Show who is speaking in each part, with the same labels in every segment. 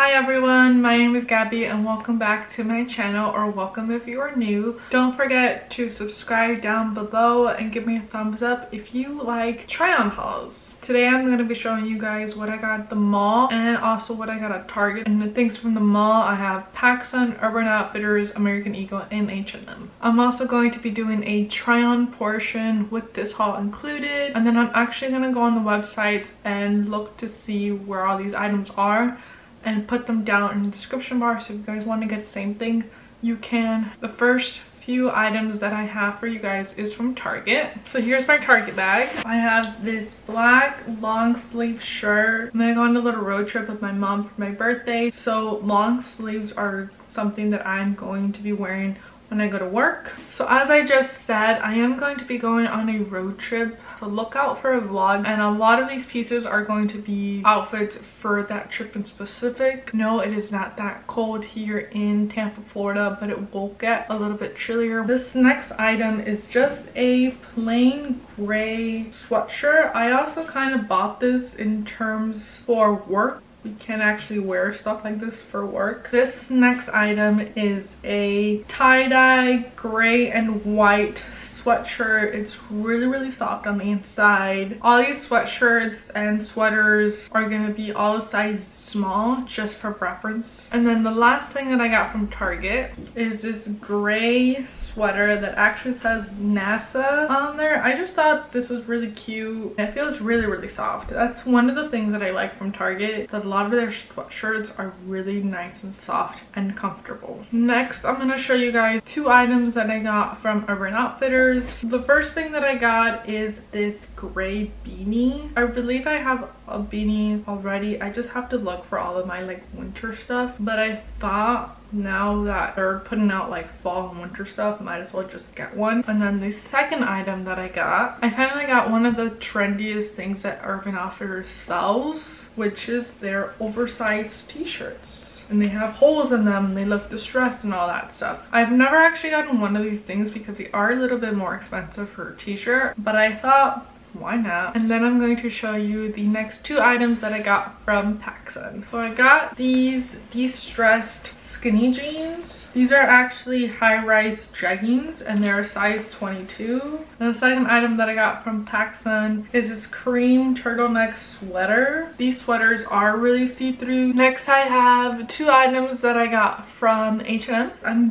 Speaker 1: Hi everyone, my name is Gabby and welcome back to my channel, or welcome if you are new. Don't forget to subscribe down below and give me a thumbs up if you like try-on hauls. Today I'm going to be showing you guys what I got at the mall and also what I got at Target. And the things from the mall, I have PacSun, Urban Outfitters, American Eagle, and H&M. I'm also going to be doing a try-on portion with this haul included, and then I'm actually going to go on the websites and look to see where all these items are and put them down in the description bar, so if you guys want to get the same thing you can. The first few items that I have for you guys is from Target. So here's my Target bag. I have this black long sleeve shirt. I'm gonna go on a little road trip with my mom for my birthday, so long sleeves are something that I'm going to be wearing when I go to work. So as I just said, I am going to be going on a road trip, so look out for a vlog, and a lot of these pieces are going to be outfits for that trip in specific. No, it is not that cold here in Tampa, Florida, but it will get a little bit chillier. This next item is just a plain gray sweatshirt. I also kind of bought this in terms for work. We can actually wear stuff like this for work. This next item is a tie-dye gray and white sweatshirt. It's really soft on the inside. All these sweatshirts and sweaters are gonna be all a size small, just for reference. And then the last thing that I got from Target is this gray sweater that actually says NASA on there. I just thought this was really cute. It feels really soft. That's one of the things that I like from Target, that a lot of their sweatshirts are really nice and soft and comfortable. Next, I'm gonna show you guys two items that I got from Urban Outfitters. The first thing that I got is this gray beanie. I believe I have a beanie already. I just have to look for all of my like winter stuff, but I thought now that they're putting out like fall and winter stuff, might as well just get one. And then the second item that I finally got one of the trendiest things that Urban Outfitters sells, which is their oversized t-shirts. And they have holes in them, they look distressed and all that stuff. I've never actually gotten one of these things because they are a little bit more expensive for a t-shirt, but I thought, why not? And then I'm going to show you the next two items that I got from PacSun. So I got these de-stressed skinny jeans. These are actually high-rise jeggings and they're size 22. And the second item that I got from PacSun is this cream turtleneck sweater. These sweaters are really see-through. Next, I have two items that I got from H&M. I'm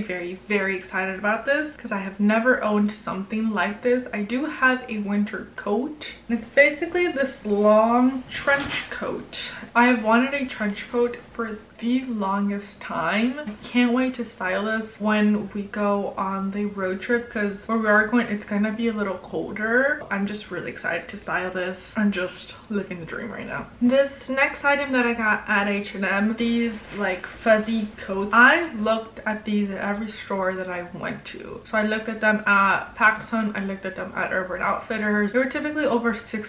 Speaker 1: very excited about this because I have never owned something like this. I do have a winter coat. It's basically this long trench coat. I have wanted a trench coat for the longest time. I can't wait to style this when we go on the road trip, because where we are going, it's gonna be a little colder. I'm just really excited to style this. I'm just living the dream right now. This next item that I got at H&M, these like fuzzy coats. I looked at these at every store that I went to. So I looked at them at PacSun, I looked at them at Urban Outfitters. They were typically over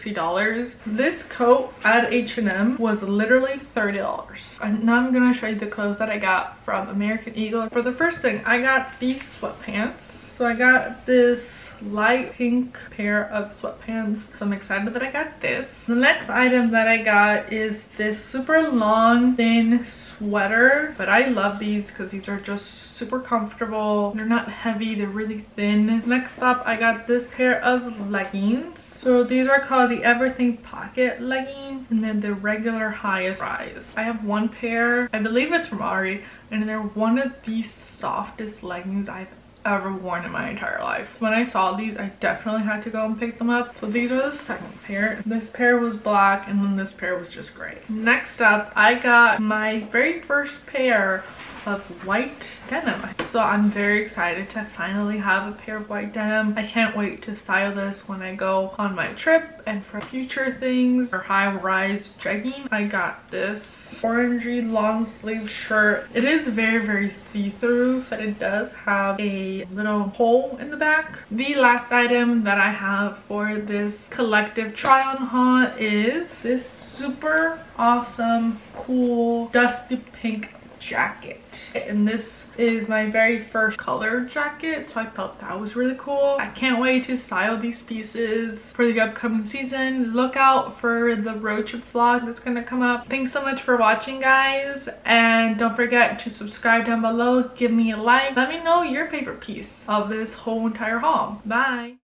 Speaker 1: $60. This coat at H&M was literally $30. And now I'm gonna show you the clothes that I got from American Eagle. For the first thing, I got these sweatpants. So I got this light pink pair of sweatpants, so I'm excited that I got this. The next item that I got is this super long thin sweater, but I love these because these are just super comfortable. They're not heavy, they're really thin. Next up, I got this pair of leggings. So these are called the Everything Pocket legging, and then the regular highest rise. I have one pair, I believe it's from Ari, and they're one of the softest leggings I've ever worn in my entire life. When I saw these, I definitely had to go and pick them up. So these are the second pair. This pair was black and then this pair was just gray. Next up, I got my very first pair of white denim. So I'm very excited to finally have a pair of white denim. I can't wait to style this when I go on my trip and for future things. For high-rise jegging, I got this orangey long sleeve shirt. It is very see-through, but it does have a little hole in the back. The last item that I have for this collective try-on haul is this super awesome, cool, dusty pink jacket. And this is my very first color jacket, so I thought that was really cool. I can't wait to style these pieces for the upcoming season. Look out for the road trip vlog that's gonna come up. Thanks so much for watching, guys, and don't forget to subscribe down below. Give me a like. Let me know your favorite piece of this whole entire haul. Bye.